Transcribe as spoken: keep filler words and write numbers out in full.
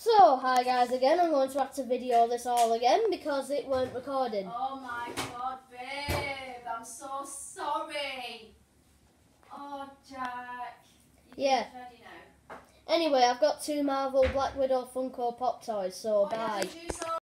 So, hi guys again, I'm going to have to video this all again because it weren't recorded. Oh my god, babe, I'm so sorry. Oh, Jack. You're Yeah. ready now. Anyway, I've got two Marvel Black Widow Funko Pop toys, so Oh, bye. yeah, did you saw